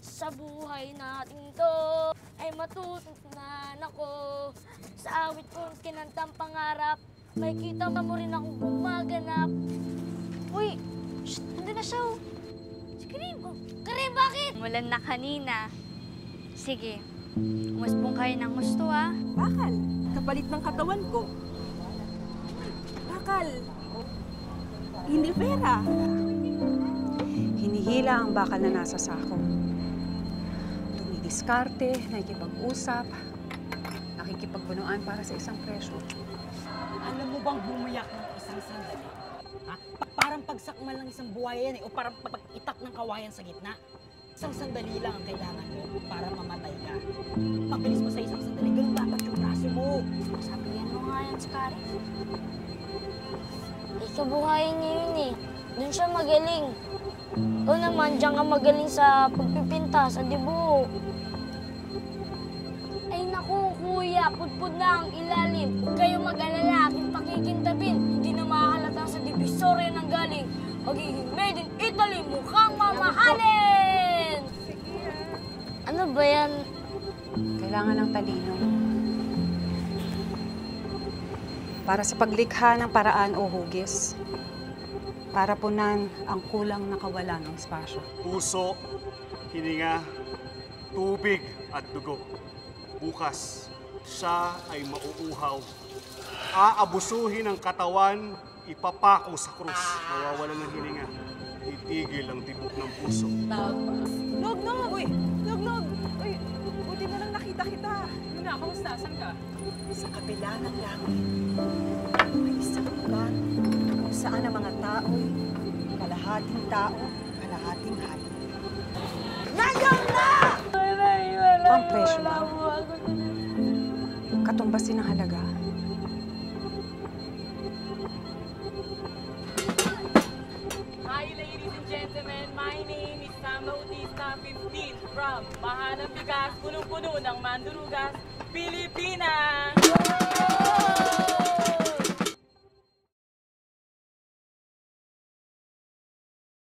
Sa buhay natin to ay matutunan ako. Sa awit kong kinantang pangarap, may kita mo rin akong gumaganap. Uy, shh, nandun na siya. Si Karim. Oh, Karim, bakit? Umulan na kanina. Sige, umusbong kayo ng gusto ha. Bakal, kapalit ng katawan ko. Bakal, hindi pera. Hinihila ang bakal na nasa sako. Dumidiskarte, nakikipag-usap, nakikipagbunuan para sa isang presyo. Alam mo bang bumuyak ng isang sandali? Ha? Parang pagsakmal ng isang buhayan o parang pag-itak ng kawayan sa gitna. Isang sandali lang ang kailangan mo para mamatay ka. Mabilis mo sa isang sandali, ganun dapat yung braso mo. Sabihan mo nga yan si Karim. Ikabuhayan niya yun eh. Doon siya magaling. O naman, diyan ka magaling sa pagpipinta, sa dibuho. Ay naku, kuya, pudpud na ang ilalim. Huwag kayong mag-alala, aking pakikintabin. Hindi na mahahalata sa divisorya ng galing. Magiging made in Italy, mukhang mamahalin! Ano ba yan? Kailangan ng talino. Para sa paglikha ng paraan o hugis. Para punan ang kulang na kawalan ng espasyo. Puso, hininga, tubig at dugo. Bukas, siya ay mauuhaw. Aabusuhin ang katawan, ipapako sa krus. Mawawalan ng hininga. Titigil ang tibok ng puso. Nog! Uy! Nog! Uy, buti na lang nakita kita. Luna, kamusta? Saan ka? Sa kabila ng langit, may isang lugar kung saan ang mga tao'y kalahating tao, kalahating hayop. Ngayon na! Ang presyo ba? Katumbasin ang halaga. Hi ladies and gentlemen, my name is Sam Bautista 15 from Mahalang Bigas, punong-puno ng Mandurugas, Pilipinas!